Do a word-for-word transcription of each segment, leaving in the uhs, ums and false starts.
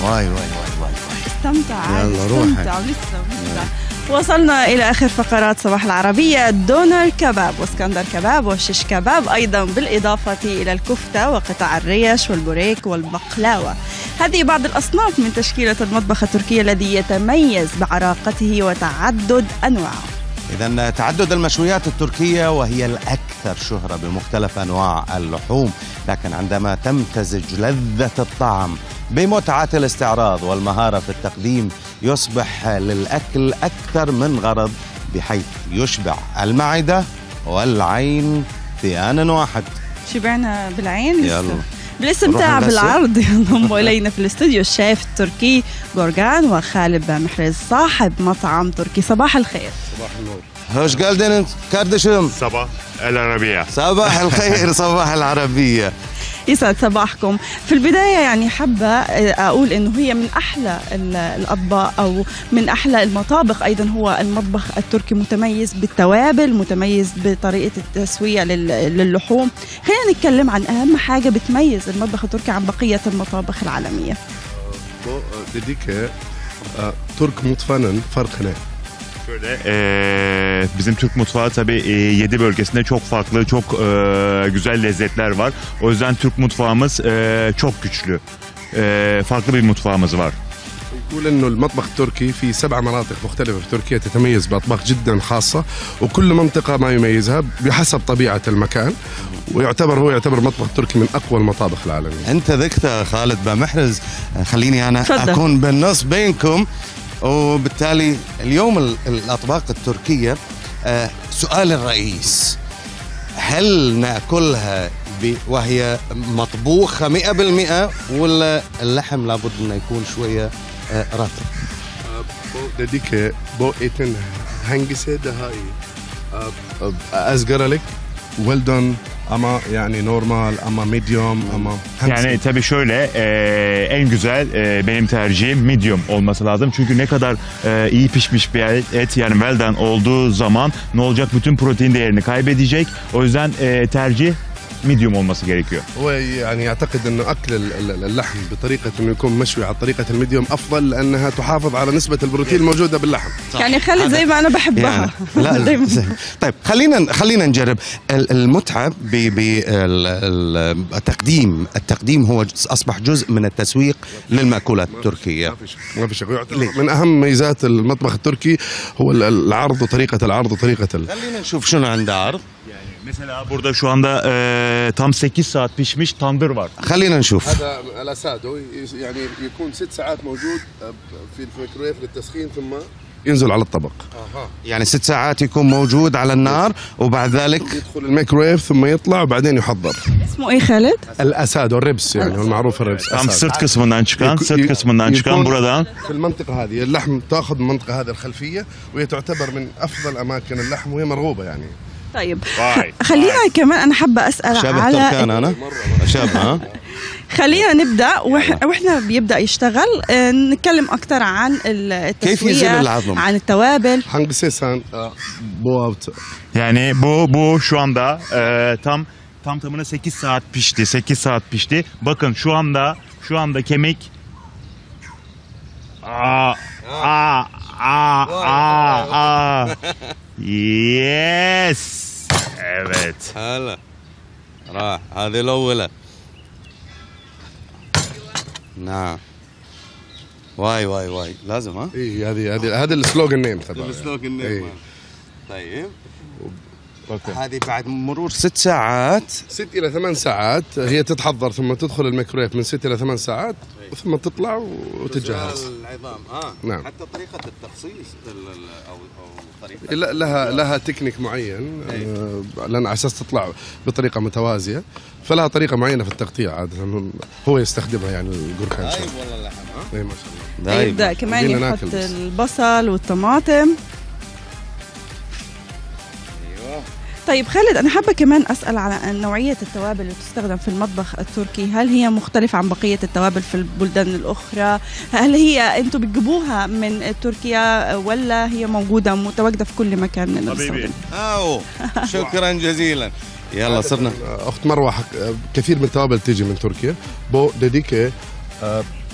واي واي واي واي استمتع يلا روحي. استمتع ولسه ولسه. وصلنا إلى آخر فقرات صباح العربية. دونر كباب واسكندر كباب وشيش كباب، أيضا بالإضافة إلى الكفتة وقطع الريش والبوريك والبقلاوة. هذه بعض الأصناف من تشكيلة المطبخ التركي الذي يتميز بعراقته وتعدد أنواعه. إذا تعدد المشويات التركية وهي الأكثر شهرة بمختلف أنواع اللحوم، لكن عندما تمتزج لذة الطعم بمتعة الاستعراض والمهارة في التقديم يصبح للأكل أكثر من غرض، بحيث يشبع المعدة والعين في آن واحد. شبعنا بالعين يلا بالاستمتاع بالعرض. ينضم إلينا في الاستوديو الشيف التركي جورجان وخالد محرز صاحب مطعم تركي. صباح الخير. صباح النور. هوش geldiniz kardeşim. صباح العربية. صباح الخير. صباح العربية. يسعد صباحكم. في البداية يعني حابة أقول إنه هي من أحلى الأطباق أو من أحلى المطابخ. أيضا هو المطبخ التركي متميز بالتوابل، متميز بطريقة التسوية للحوم. خلينا نتكلم عن أهم حاجة بتميز المطبخ التركي عن بقية المطابخ العالمية. Dedik Türk mutfağının farkı ne? Şöyle, e, bizim Türk mutfağı tabii e, yedi bölgesinde çok farklı, çok e, güzel lezzetler var. O yüzden Türk mutfağımız e, çok güçlü. E, farklı bir mutfağımız var. يقول انه المطبخ التركي في سبع مناطق مختلفة في تركيا تتميز بأطباق جدا خاصة، وكل منطقة ما يميزها بحسب طبيعة المكان، ويعتبر هو يعتبر المطبخ التركي من أقوى المطابخ العالمية. أنت ذكت خالد بمحرز، خليني أنا فضل. أكون بالنص بينكم، وبالتالي اليوم الأطباق التركية سؤال الرئيس: هل نأكلها وهي مطبوخة مئة بالمئة ولا اللحم لابد أنه يكون شوية رطب؟ Dedi ki bu etin hangisi daha iyi? Azgaralık, well done ama yani normal ama medium ama hangisi? Yani tabii şöyle e, en güzel e, benim tercihim medium olması lazım. Çünkü ne kadar e, iyi pişmiş bir et yani well done olduğu zaman ne olacak? Bütün protein değerini kaybedecek. O yüzden e, tercih ميديوم olması gerekiyor. هو يعني يعتقد انه اكل اللحم بطريقه انه يكون مشوي على طريقه الميديوم افضل لانها تحافظ على نسبه البروتين الموجوده باللحم. يعني خلي زي ما انا بحبها. يعني لا طيب خلينا خلينا نجرب المتعه بالتقديم. التقديم هو اصبح جزء من التسويق للمأكولات التركيه. ما في شك. من اهم ميزات المطبخ التركي هو العرض وطريقه العرض وطريقه ال... خلينا نشوف شنو عنده عرض. Mesela burada şu anda e, tam sekiz saat pişmiş tandır var. خلينا نشوف. هذا الاسادو يعني يكون ست ساعات موجود في الميكرويف للتسخين ثم ينزل على الطبق. اها يعني ست ساعات يكون موجود على النار وبعد ذلك يدخل الميكرويف ثم يطلع وبعدين يحضر. اسمه ايه خالد؟ الاسادو الربس يعني المعروف الربس. Tam sırt kısmından çıkan, sırt kısmından çıkan buradan. في المنطقة هذه اللحم تاخذ من المنطقة هذه الخلفية وهي تعتبر من افضل اماكن اللحم وهي مرغوبة يعني. طيب خلينا كمان انا حابه اسال شبه على تركان انا شبه ها خلينا نبدا واحنا بيبدا يشتغل نتكلم اكثر عن التسويه، كيف يزيل العظم، عن التوابل. hangisi sen bu Yani bu bu şu anda e, tam tam tamına sekiz saat pişti. sekiz saat pişti. Bakın şu anda şu anda kemik aa aa aa aa aa yes. Evet. هلا راح هذه الأولى. نعم. واي واي واي لازم ها؟ اي هذه هذه هذا السلوغن نيم تبعه. السلوغن نيم. طيب. هذه بعد مرور ست ساعات ست إلى ثمان ساعات هي تتحضر ثم تدخل الميكرويف من ست إلى ثمان ساعات ثم تطلع وتتجهز. العظام اه نعم. حتى طريقة التخصيص او او طريقة لا لها لها تكنيك معين لأن على أساس تطلع بطريقة متوازية فلها طريقة معينة في التغطية عادة هو يستخدمها يعني الجوركان. دايب والله اللحم ها؟ اي ما شاء الله. يبدأ كمان يحط البصل والطماطم. طيب خالد أنا حابة كمان أسأل على نوعية التوابل اللي تستخدم في المطبخ التركي، هل هي مختلفة عن بقية التوابل في البلدان الأخرى؟ هل هي أنتم بتجيبوها من تركيا ولا هي موجودة متواجدة في كل مكان من حبيبي؟ أو شكرا جزيلا. يلا صرنا. أخت مروة كثير من التوابل تيجي من تركيا. بو ديديكي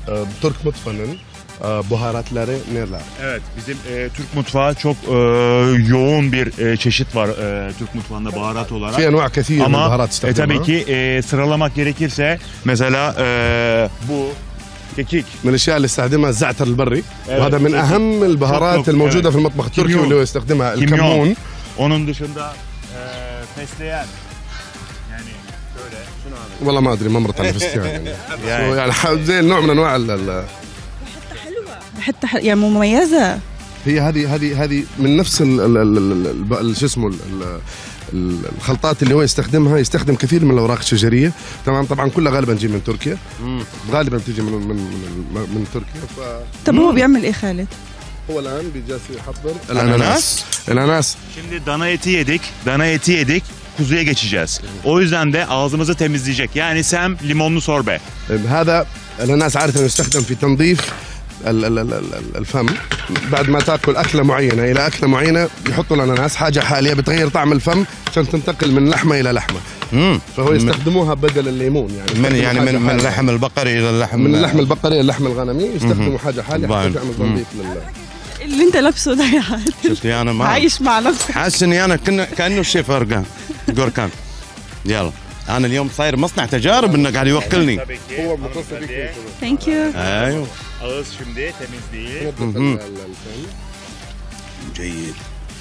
e, Türk mutfağının e, baharatları neler? Evet, bizim e, Türk mutfağı çok e, yoğun bir e, çeşit var e, Türk mutfağında baharat olarak. في أنواع كثير من Ama البهارات e, tabii تستخدمها. ki e, sıralamak gerekirse mesela e, bu kekik. من الاشياء اللي استخدمها الزعتر البري Evet, وهذا من çok- اهم البهارات çok- الموجوده evet. في المطبخ التركي كميون. واللي هو يستخدمها Kimyon. الكمون. Onun dışında e, fesleğen. Yani böyle. Şunu abi. والله ما ادري ما مرت على فستيان يعني يعني- يعني ح- زي نوع من انواع ال- ال- حتى ح- يعني مميزه. هي هذه هذه هذه من نفس ال- ال- ال- ال- ال- شو اسمه ال- ال- ال- الخلطات اللي هو يستخدمها. يستخدم كثير من الاوراق الشجريه. تمام طبعا كلها غالبا تجي من تركيا. غالبا تجي من من من, من تركيا. طب هو بيعمل ايه خالد؟ فهو الان بيجالس يحضر الأناناس. الاناناس. Şimdi dana eti yedik. Dana eti yedik. Kuzuya geçeceğiz. O yüzden de ağzımızı temizleyecek. Yani sen limonlu sorbe. هذا الاناناس عاده يستخدم في تنظيف ال- ال- ال- ال- الفم. بعد ما تاكل اكله معينه الى اكله معينه يحطوا الاناناس حاجه حاليه بتغير طعم الفم عشان تنتقل من لحمه الى لحمه. مم. فهو يستخدموها بدل الليمون يعني من يستخدموا يعني حاجة من من حالية. اللحم البقري الى اللحم من اللحم البقري اللحم الغنمي يستخدموا حاجه حاليه طبعاً. حتى تعمل تنظيف لل اللي انت لابسه ده يا عادل شفتي انا ما عايش مع نفسك. حاسس اني انا كنا كانه الشيف ارقان جوركان. يلا انا اليوم صاير مصنع تجارب انه قاعد يوكلني. هو متصل بك. ثانك يو. ايوه Ağız şimdi temizliği. تنظف ال- ال- الفم. جيد.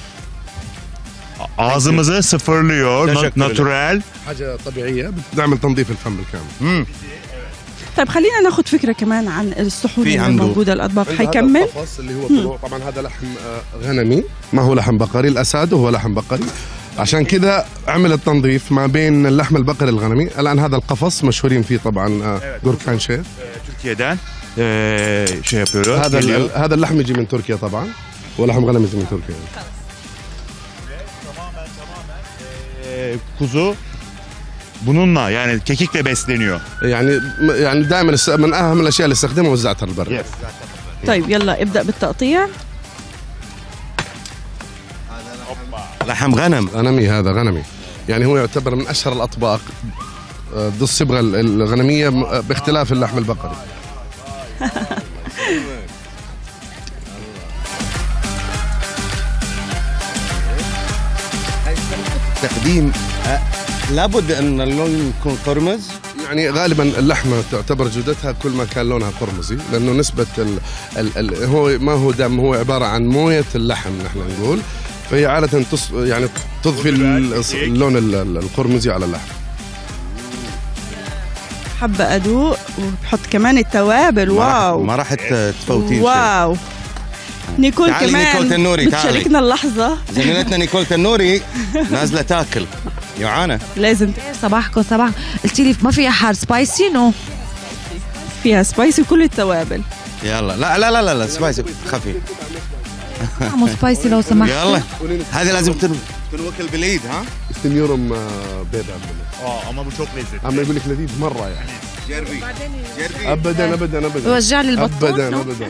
Ağzımızı sıfırlıyor. Teşekkür nat- Natural. حاجه طبيعيه بتعمل تنظيف الفم بالكامل. طيب خلينا ناخذ فكره كمان عن الصحون في اللي عنده- موجوده الاطباق. هذا حيكمل. القفص اللي هو طلوع. طبعا هذا لحم آه، غنمي ما هو لحم بقري. الاساد هو لحم بقري. عشان كذا عمل التنظيف ما بين اللحم البقري الغنمي. الان هذا القفص مشهورين فيه طبعا آه، جوركان شيف. Türkiye'den eee, şey yapıyoruz. هذا geliyor. ال- هذا اللحم يجي من تركيا طبعا. ولحم غنمي يجي من تركيا. Eee, kuzu bununla yani kekikle besleniyor. يعني يعني دائما من اهم الاشياء اللي استخدمها هو الزعتر البري. طيب يلا ابدا بالتقطيع. لحم غنم. غنمي هذا غنمي. يعني هو يعتبر من اشهر الاطباق آه، ذو الصبغه الغنميه م- باختلاف اللحم البقري. تقديم أه، لابد ان اللون يكون قرمز. يعني غالبا اللحمه تعتبر جودتها كل ما كان لونها قرمزي لانه نسبه ال ال ال هو ما هو دم هو عباره عن مويه اللحم نحن نقول. فهي عاده تص يعني تضفي ال- اللون ال- ال- القرمزي على اللحم. حابه ادوق وبحط كمان التوابل. ما راح- واو ما راح ت- تفوتين شيء. واو. نيكول تعالي كمان نيكول تنوري، تعالي. بتشاركنا اللحظه. زميلتنا نيكول تنوري نازله تاكل جوعانه. لازم صباحكم صباح. قلتي لي ما فيها حار سبايسي نو. فيها سبايسي وكل التوابل. يلا لا لا لا لا, لا. سبايسي خفيف. طعمه سبايسي لو سمحت. يلا هذه لازم تن- تنوكل باليد ها. استنيورم آه، بيض عندنا. Aa, ama bu çok lezzetli. عم يقول لك لذيذ مره يعني. جربي جربي. ابدا ابدا ابدا بوجع لي البطون. ابدا نو. ابدا.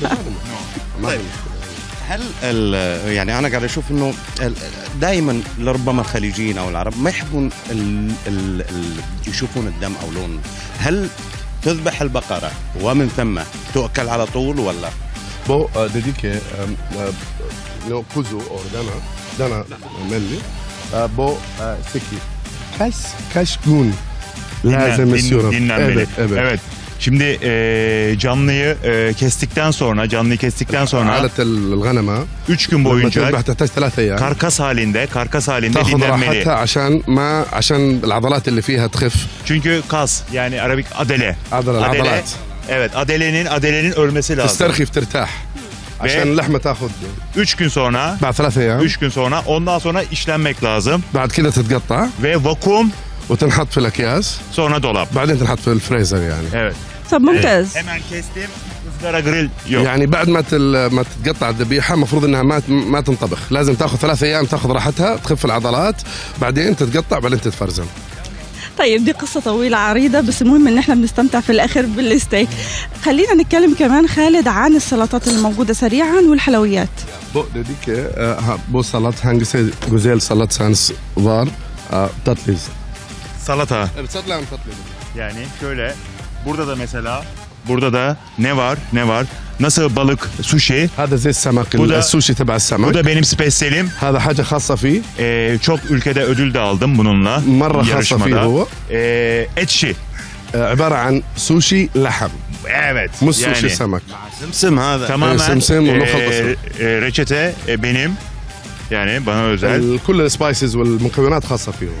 طيب هل ال- يعني انا قاعد اشوف انه دائما لربما الخليجيين او العرب ما يحبون ال ال ال يشوفون الدم او لون. هل تذبح البقره ومن ثم تؤكل على طول ولا؟ بو آه، ديديكي آم، آه، لو كوزو او دانا دانا ملي آه، بو آه، سكي كاش كاش جون لازم Dinlen- يصير. dinlenmeli. Evet, evet. Evet. Şimdi eee, canlıyı eee, kestikten sonra, canlıyı kestikten sonra عالة الغنمة üç gün لما boyunca تذبح تحتاج ثلاث ايام karkas halinde, karkas halinde تاخذ dinlenmeli. راحتها عشان ما عشان العضلات اللي فيها تخف. Çünkü kas yani Arabik adele. عضل Adele, العضلات evet, adelenin adelenin ölmesi lazım. تسترخي ترتاح عشان اللحمة تاخذ Üç gün sonra, بعد ثلاث ايام. üç gün sonra ondan sonra işlenmek lazım بعد كده تتقطع ve vakum وتنحط في الاكياس. sonra dolap. بعدين تنحط في الفريزر يعني. Evet. طب ممتاز. Hemen kestim. ızgara grill yok. يعني بعد ما تل... ما تتقطع الذبيحه المفروض انها ما ما تنطبخ. لازم تاخذ ثلاث ايام تاخذ راحتها تخف العضلات بعدين تتقطع بعدين تتفرزن. طيب دي قصة طويلة عريضة بس المهم ان احنا بنستمتع في الاخر بالستيك. خلينا نتكلم كمان خالد عن السلطات الموجودة سريعا والحلويات. Bu dedik ki e, ha, bu salat hangisi güzel salatsanız var e, tatlıyız. Salata. Evet satlağım tatlıyız. Yani şöyle burada da mesela Burada da ne var ne var? Nasıl balık sushi? هذا زي السمك Bu da- السوشي تبع Bu السمك. da benim spesiyelim. هذا حاجة خاصة فيه. Ee, çok ülkede ödül de aldım bununla. مرة خاصة فيه yarışmada. هو. Ee, etçi. آه، عبارة عن سوشي لحم Evet. مش سوشي yani سمك. سمسم هذا. tamamen Simsim, onu ee, خلطة. ee, reçete ee, benim. Yani bana özel. ال- كل السبايسز والمكونات خاصة فيه.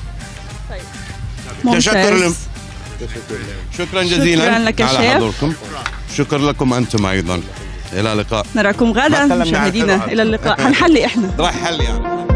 تشكر لكم. ممتاز. شكرا جزيلا شكراً لك يا على شيف. حضوركم. شكرا لكم أنتم أيضا. إلى اللقاء. نراكم غدا ما تكلمنا عن مشاهدينا، الحلوة. الى اللقاء. حنحلي احنا راح حل يعني